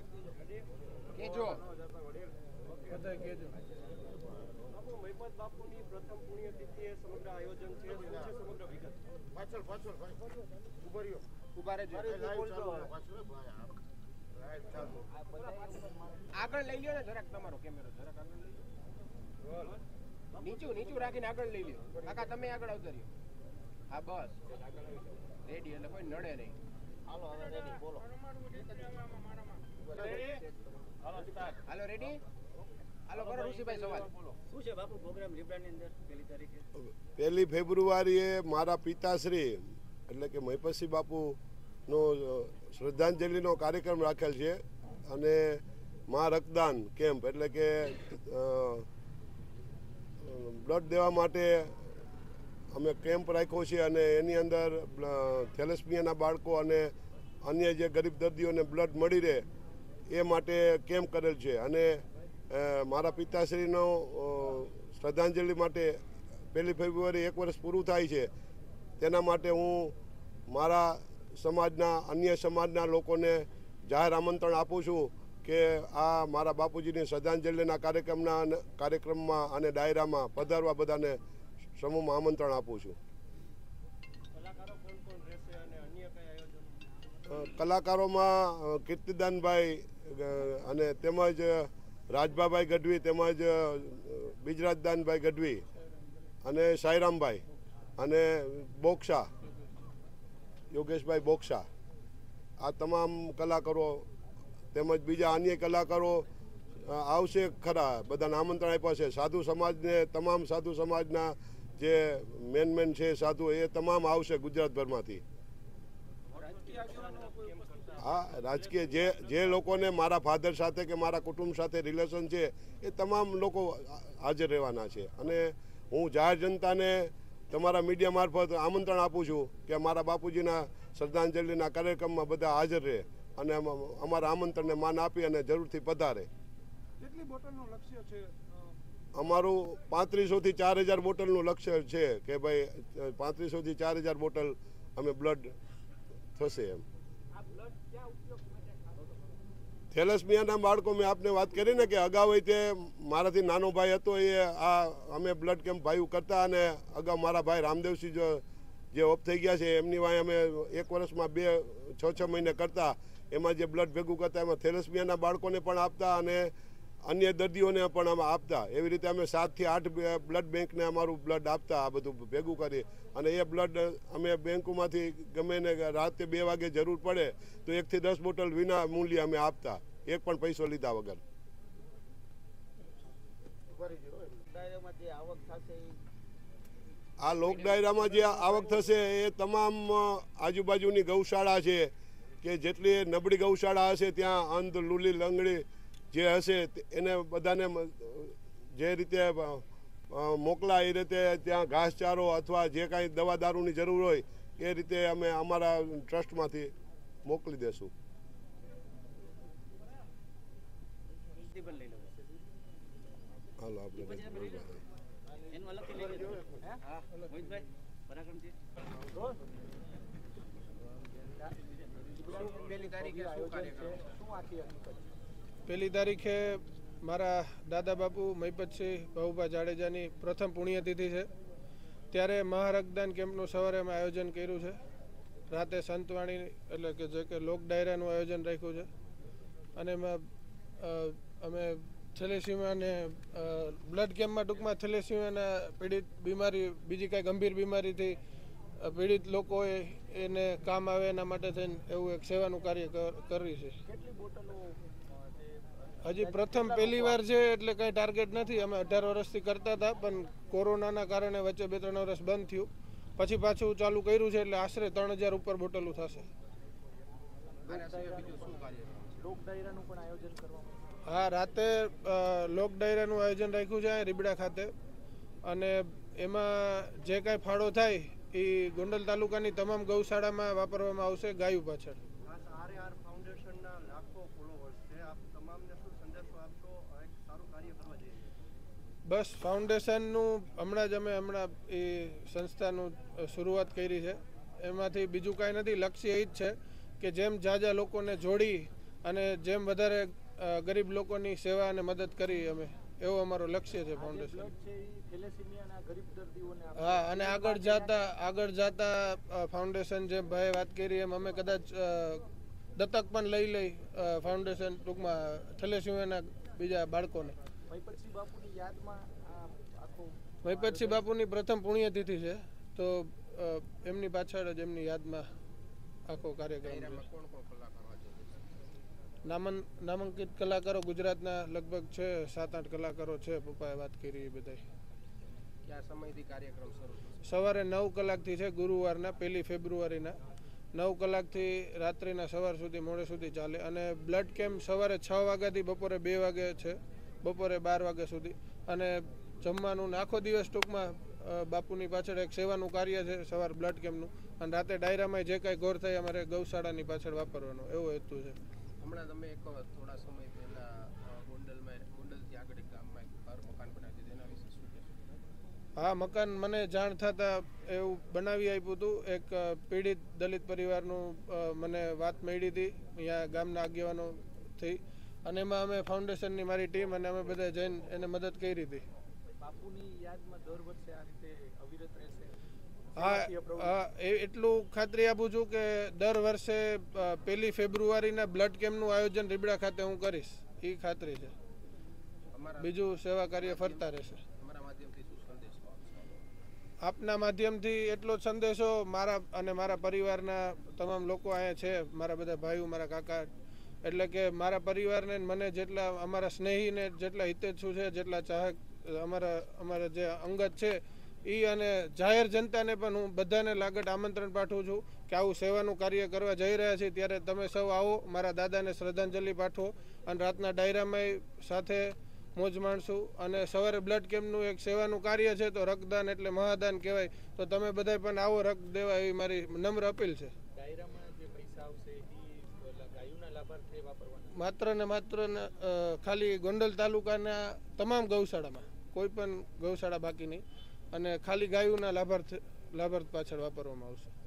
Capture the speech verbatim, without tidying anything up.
કેજો બધા કેજો બાપુ મહિપત બાપુની પ્રથમ પુણ્યતિથિએ સમગ્ર આયોજન છે શું છે સમગ્ર વિગત પાછળ પાછળ ભાઈ ઉભા રહ્યો ઉભા રહેજો આગળ લઈ લ્યો ને જરાક તમારો કેમેરો જરાક આગળ લઈ લ્યો નીચું નીચું રાખીને આગળ લઈ લ્યો કાકા તમે આગળ આવતા રહ્યો હા બસ રેડી એટલે કોઈ નડે નહીં હાલો હવે રેડી બોલો હાલો રેડી હાલો કરો ઋષિભાઈ સવાલ શું છે બાપુ પ્રોગ્રામ લીબડાની અંદર પહેલી તારીખે પહેલી ફેબ્રુઆરીએ મારા પિતાશ્રી એટલે કે મહિપતસિંહ બાપુનો શ્રદ્ધાંજલિનો કાર્યક્રમ રાખેલ છે અને મા રક્તદાન કેમ્પ એટલે કે બ્લડ દેવા માટે અમે કેમ્પ રાખ્યો છે અને એની અંદર થેલેસમિયાના બાળકો અને અન્ય જે ગરીબ દર્દીઓને બ્લડ મળી રહે એ માટે કેમ્પ કરેલ છે અને મારા પિતાશ્રીનો શ્રદ્ધાંજલિ માટે પહેલી ફેબ્રુઆરી એક વર્ષ પૂરું થાય છે તેના માટે હું મારા સમાજના અન્ય સમાજના લોકોને જાહેર આમંત્રણ આપું છું કે આ મારા બાપુજીની શ્રદ્ધાંજલિના કાર્યક્રમના કાર્યક્રમમાં અને ડાયરામાં પધારવા બધાને સમૂહમાં આમંત્રણ આપું છું. કલાકારોમાં કીર્તિદાનભાઈ અને તેમજ રાજભાભાઈ ગઢવી તેમજ બિજરાજદાનભાઈ ગઢવી અને સાઈરામભાઈ અને બોક્ષા યોગેશભાઈ બોક્ષા આ તમામ કલાકારો તેમજ બીજા અન્ય કલાકારો આવશે ખરા. બધાને આમંત્રણ આપ્યા છે. સાધુ સમાજને તમામ સાધુ સમાજના જે મેન મેન છે સાધુ એ તમામ આવશે ગુજરાતભરમાંથી. હા, રાજકીય જે જે લોકોને મારા ફાધર સાથે કે મારા કુટુંબ સાથે રિલેશન છે એ તમામ લોકો હાજર રહેવાના છે અને હું જાહેર જનતાને તમારા મીડિયા મારફત આમંત્રણ આપું છું કે મારા બાપુજીના શ્રદ્ધાંજલિના કાર્યક્રમમાં બધા હાજર રહે અને અમારા આમંત્રણને માન આપી અને જરૂરથી પધારે. કેટલી બોટલનું લક્ષ્ય છે? અમારું પાંત્રીસોથી ચાર હજાર બોટલનું લક્ષ્ય છે કે ભાઈ પાંત્રીસોથી ચાર હજાર બોટલ અમે બ્લડ થશે એમ. થેલેસમિયાના બાળકો મેં આપને વાત કરી ને કે અગાઉ તે મારાથી નાનો ભાઈ હતો એ આ અમે બ્લડ કેમ્પ ભાઈ કરતા અને અગાઉ મારા ભાઈ રામદેવસિંહ જો જે ઓફ થઈ ગયા છે એમની વાંહે અમે એક વર્ષમાં બે છ છ મહિને કરતા. એમાં જે બ્લડ ભેગું કરતા એમાં થેલેસમિયાના બાળકોને પણ આપતા અને અન્ય દર્દીઓને પણ અમે આપતા. એવી રીતે અમે સાતથી આઠ બ્લડ બેંકને અમારું બ્લડ આપતા આ બધું ભેગું કરી અને એ બ્લડ અમે બેંકોમાંથી ગમે ને રાતે બે વાગે જરૂર પડે તો એકથી દસ બોટલ વિના મૂલ્યે અમે આપતા, એક પણ પૈસો લીધા વગર. આ લોક ડાયરામાં જે આવક થશે એ તમામ આજુબાજુની ગૌશાળા છે કે જેટલી નબળી ગૌશાળા હશે ત્યાં અંધ લૂલી લંગડી જે હશે એને બધાને જે રીતે મોકલા એ રીતે ત્યાં ઘાસચારો અથવા જે કાંઈ દવા દારૂની જરૂર હોય એ રીતે અમે અમારા ટ્રસ્ટમાંથી મોકલી દેશું. હાલો આપણે પહેલી તારીખે મારા દાદા બાપુ મહિપતસિંહ બાબુભા જાડેજાની પ્રથમ પુણ્યતિથિ છે ત્યારે મહારક્તદાન કેમ્પનું સવારે અમે આયોજન કર્યું છે. રાતે સંતવાણી એટલે કે જે કે લોક ડાયરાનું આયોજન રાખ્યું છે અને એમાં અમે થેલેસીમિયાને બ્લડ કેમ્પમાં ટૂંકમાં થેલેસીમિયાના પીડિત બીમારી બીજી કાંઈ ગંભીર બીમારીથી પીડિત લોકોએ એને કામ આવે એના માટે થઈને એવું એક સેવાનું કાર્ય કરી છે. હજી પ્રથમ પહેલી વાર છે એટલે કંઈ ટાર્ગેટ નથી. અમે અઢાર વર્ષથી કરતા હતા પણ કોરોનાના કારણે વચ્ચે બે ત્રણ વર્ષ બંધ થયું પછી પાછું ચાલુ કર્યું છે એટલે આશરે ત્રણ હજાર ઉપર બોટલું થશે. હા, રાતે લોક ડાયરાનું આયોજન રાખ્યું છે અહીં રીબડા ખાતે અને એમાં જે કાંઈ ફાળો થાય એ ગોંડલ તાલુકાની તમામ ગૌશાળામાં વાપરવામાં આવશે ગાયું પાછળ. બસ ફાઉન્ડેશનનું હમણાં જ અમે હમણાં એ સંસ્થાનું શરૂઆત કરી છે. એમાંથી બીજું કાંઈ નથી. લક્ષ્ય એ જ છે કે જેમ જાજા લોકોને જોડી અને જેમ વધારે અ, ગરીબ લોકોની સેવા અને મદદ કરી અમે એવું અમારું લક્ષ્ય છે ફાઉન્ડેશન. હા, અને આગળ જતા આગળ જતા ફાઉન્ડેશન જેમ ભાઈ વાત કરી એમ અમે કદાચ અ, દત્તક પણ લઈ લઈ અ, ફાઉન્ડેશન ટૂંકમાં થેલેસીમિયાના બીજા બાળકોને. મહિપતસિંહ બાપુની પ્રથમ પુણ્યતિથિ છે તો અ, એમની પાછળ જ એમની યાદમાં આખો કાર્યક્રમ છે. ડાયરામાં કોણ કોણ કલાકારો હાજર છે? નામન નામાંકિત કલાકારો ગુજરાતના લગભગ છે સાત આઠ કલાકારો છે. પપ્પાએ વાત કરી એ બધા. કયા સમયથી કાર્યક્રમ શરૂ થશે? સવારે નવ કલાકથી છે ગુરુવારના પહેલી ફેબ્રુઆરીના નવ કલાકથી રાત્રિના સવાર સુધી મોડે સુધી ચાલે. અને બ્લડ કેમ્પ સવારે છ વાગ્યાથી બપોરે બે વાગે છે, બપોરે બાર વાગ્યા સુધી. અને જમવાનું ને આખો દિવસ ટૂંકમાં અ, બાપુની પાછળ એક સેવાનું કાર્ય છે સવાર બ્લડ કેમ્પનું. અને રાતે ડાયરામાં જે કાંઈ ગોર થાય અમારે ગૌશાળાની પાછળ વાપરવાનો એવો હેતુ છે. હમણાં તમે એક થોડા સમય પહેલા અ, ગોંડલમાં ગોંડલથી આગળ એક ગામમાં એક ઘર મકાન બનાવ્યું હતું તેના વિશે શું કહેશો? હા, મકાન મને જાણ થતાં એવું બનાવી આપ્યું હતું. એક અ, પીડિત દલિત પરિવારનું અ, મને વાત મળી હતી અહીંયા ગામના આગેવાનોથી. અને એમાં અમે ફાઉન્ડેશનની મારી ટીમ અને અમે બધા જઈને એને મદદ કરી હતી. હા, હા, એ એટલું ખાતરી આપું છું કે દર વર્ષે અ, પહેલી ફેબ્રુઆરીના બ્લડ કેમ્પનું આયોજન રીબડા ખાતે હું કરીશ. એ ખાતરી છે. અમારા બીજું સેવા કાર્ય ફરતા રહેશે. અમારા માધ્યમથી શું સંદેશો આપશો? આપના માધ્યમથી એટલો જ સંદેશો મારા અને મારા પરિવારના તમામ લોકો અહીંયા છે, મારા બધા ભાઈઓ, મારા કાકા, એટલે કે મારા પરિવારને મને જેટલા અમારા સ્નેહીને જેટલા હિતેચ્છુ છે, જેટલા ચાહક અમારા અમારા જે અંગત છે એ અને જાહેર જનતાને પણ હું બધાને લાગત આમંત્રણ પાઠવું છું કે આવું સેવાનું કાર્ય કરવા જઈ રહ્યા છીએ ત્યારે તમે સૌ આવો, મારા દાદાને શ્રદ્ધાંજલિ પાઠવો. અને રાતના ડાયરામાં સાથે મોજ માણશું. અને સવારે બ્લડ કેમ્પનું એક સેવાનું કાર્ય છે તો રક્તદાન એટલે મહાદાન કહેવાય. તો તમે બધા પણ આવો રક્ત દેવા એવી મારી નમ્ર અપીલ છે. માત્ર ને માત્ર ને અ, ખાલી ગોંડલ તાલુકાના તમામ ગૌશાળામાં કોઈ પણ ગૌશાળા બાકી નહીં. અને ખાલી ગાયોના લાભાર્થ લાભાર્થ પાછળ વાપરવામાં આવશે.